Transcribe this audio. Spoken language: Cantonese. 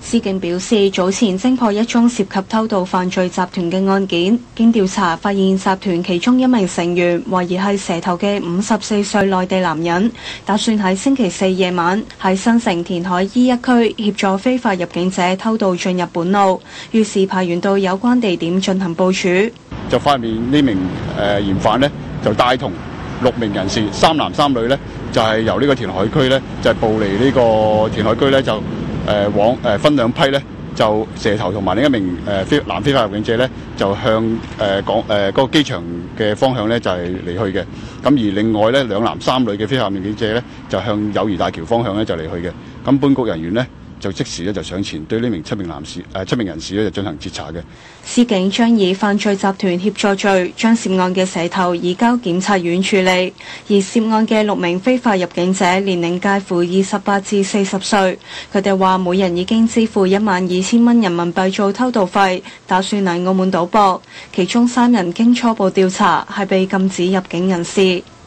司警表示，早前偵破一宗涉及偷渡犯罪集團嘅案件，經調查發現集團其中一名成員懷疑係蛇頭嘅54歲內地男人，打算喺星期四夜晚喺新城填海 E1 區協助非法入境者偷渡進入本路，於是派員到有關地點進行部署。 就發現呢名嫌犯呢，就帶同6名人士，3男3女呢，就係由呢個填海區呢，就係步離呢個填海區呢，就往分兩批呢，就蛇頭同埋另一名男非法入境者呢，就向嗰個機場嘅方向呢，就係離去嘅。咁而另外呢，2男3女嘅非法入境者呢，就向友誼大橋方向呢，就離去嘅。咁本局人員呢，就即時咧就上前對呢名7名人士咧就進行截查嘅。 司警將以犯罪集團協助罪將涉案嘅蛇頭移交檢察院處理，而涉案嘅6名非法入境者年齡介乎28至40歲，佢哋話每人已經支付12000蚊人民幣做偷渡費，打算嚟澳門賭博。其中3人經初步調查係被禁止入境人士。